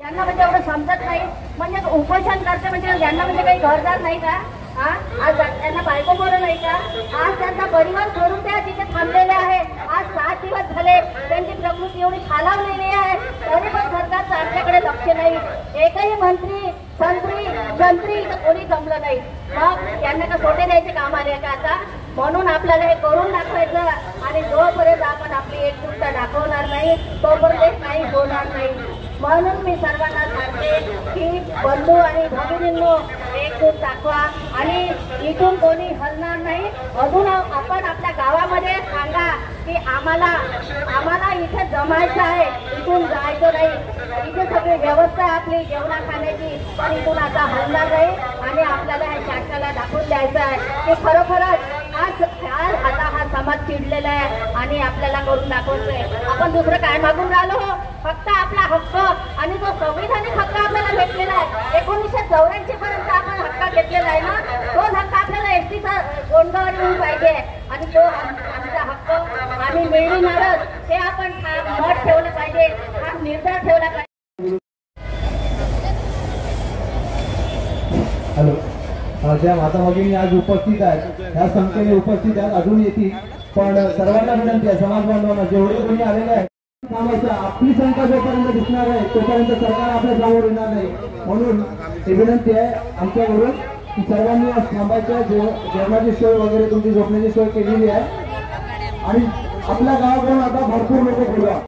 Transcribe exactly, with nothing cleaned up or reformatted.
त्यांना म्हणजे एवढं समजत नाही, म्हणजे उपोषण करते म्हणजे त्यांना म्हणजे काही घरदार नाही का? हा, आज त्यांना बायको पोरं नाही का? आज त्यांचा परिवार सोडून त्या तिथे थांबलेले आहे. आज सात दिवस झाले त्यांची प्रकृती एवढी खालावलेली आहे, तरी पण सरकारचं आमच्याकडे लक्ष नाही. एकही मंत्री संत्री जंत्री कोणी जमलं नाही. मग त्यांना का सोटे द्यायचे काम आले का आता? म्हणून आपल्याला हे करून दाखवायचं, आणि जोपर्यंत आपण आपली एकजुटता दाखवणार नाही तोपर्यंत काही होणार नाही. म्हणून मी सर्वांना सांगते की बंधू आणि भगिनींनो, एकजूट दाखवा आणि इथून कोणी हलणार नाही. अजून आपण आपल्या गावामध्ये सांगा की आम्हाला आम्हाला इथे जमायचं आहे, इथून जायचं नाही. इथे सगळी व्यवस्था आपली जेवणा खाण्याची, पण इथून आता हलणार नाही. आणि आपल्याला हे शासनाला दाखवून द्यायचं आहे की खरोखरच आज आज आता हा समाज चिडलेला आहे आणि आपल्याला करून दाखवतोय. आपण दुसरं काय मागून राहिलो? फक्त आपला हक्क, आणि जो संविधानिक हक्क आपल्याला भेटलेला आहे एकोणीसशे चौऱ्याऐंशी पर्यंत आपण हक्क घेतलेला आहे ना, तोच हक्क आपल्याला एसटीचा गोंधळ येऊन पाहिजे. आणि तो आमचा हक्क आम्ही मिळविणारच, हे आपण मत ठेवलं पाहिजे, हा निर्धार ठेवला पाहिजे. हॅलो, ज्या माता भगिनी आज उपस्थित आहेत, ह्या संख्येने उपस्थित आहेत, अजून येतील. पण सर्वांना विनंती आहे, समाज बांधवांना जेवढे कोणी आलेले आहेत आपली संख्या जोपर्यंत दिसणार आहे तोपर्यंत सरकार आपल्या समोर येणार नाही. म्हणून ही विनंती आहे आमच्याकडून की सर्वांनी आज थांबायचं. जेवणाची सोय वगैरे तुमची झोपण्याची सोय केलेली आहे, आणि आपल्या गावाकडून आता भरपूर लोक बोलवा.